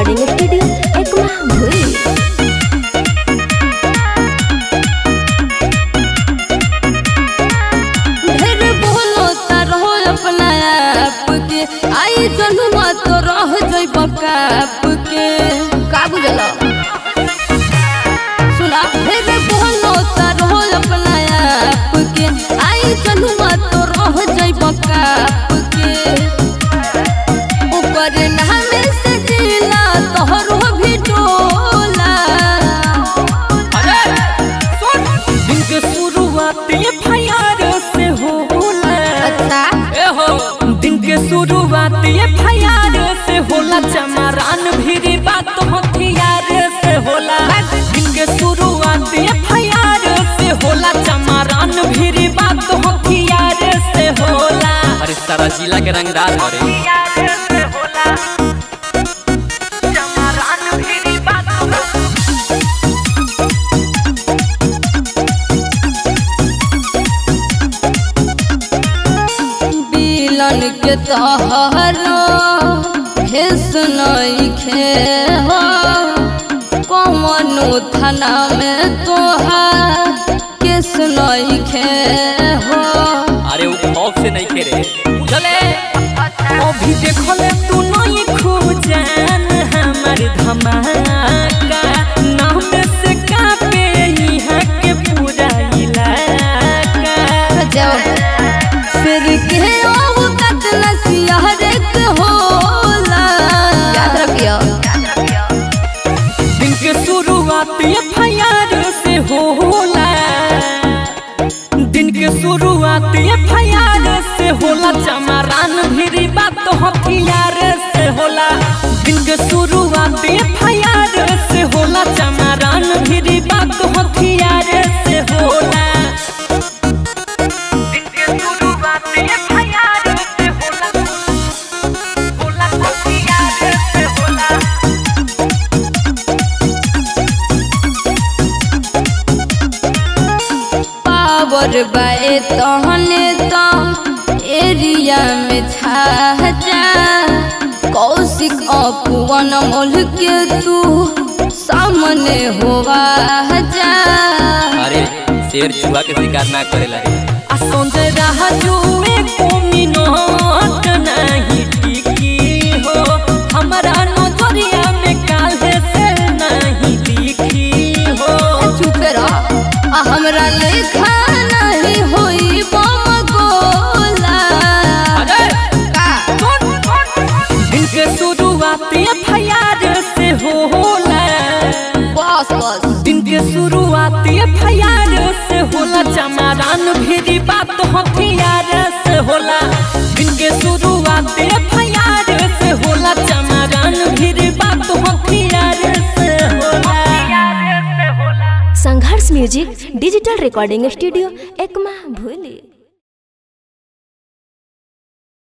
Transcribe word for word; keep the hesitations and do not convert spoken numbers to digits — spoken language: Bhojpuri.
रिकॉर्डिंग स्टूडियो एकमा भुई। ढेर बोलो तारो अपना आप के आई जनुआ तो रह जइब काप के का बुझलो सुना। ढेर बोलो तारो अपना आप के आई जनुआ तो रह जइब काप के ऊपर नामे से जिला तोहरो भी डोला। अरे सुन दिन के शुरुआत एफ आई आर से होला। अच्छा ए हो दिन के शुरुआत एफ आई आर से होला। चमारान भिरी बात हथियार से होला। दिन के शुरुआत एफ आई आर से होला। चमारान भिरी बात हथियार से होला। अरे सारा जिला के रंगदार हरे बिलन के तोहरो भेस नइखे हो कौनो थाना में तोहार केस नइखे हो। अरे वो खौफ से नहीं खेरे बुझले अभी देखले तू नहीं खूजान हमार धमाका नाम से कापे यहाँ के पूरा इलाका। जाओ फिर के ओ कतल सियार के होला याद रखियो। दिन के शुरुआत एफ आई आर से होला। दिन के शुरुआत एफ आई आर से होला। चमारान भिरी बात हथियार से होला। दिन के शुरुआत एफ आई आर से होला। चमारान भिरी बात हथियार से होला। दिन के शुरुआत एफ आई आर से होला। होला हथियार से होला। पावर बाए तहने तो एरिया में छा जा कौशिक अपवन मोल के तू सामने होवा जा। अरे शेर चुहा के शिकार ना करेला रे आ संजय रहा जुए को मिनट नहीं टिकी हो। हमारा नजरिया में काले से नहीं दिखी हो। चुप रह आ हमरा लेखा नहीं होई बम गोला। अरे का दिन के शुरुआत एफ आई आर से होला। बस बस दिन के शुरुआत एफ आई आर से होला। चमारान भिरी बात हथियार से होला। दिन के शुरुआत एफ आई आर से होला। चमारान भिरी बात हथियार से होला। Sangharsh music digital recording studio Ekma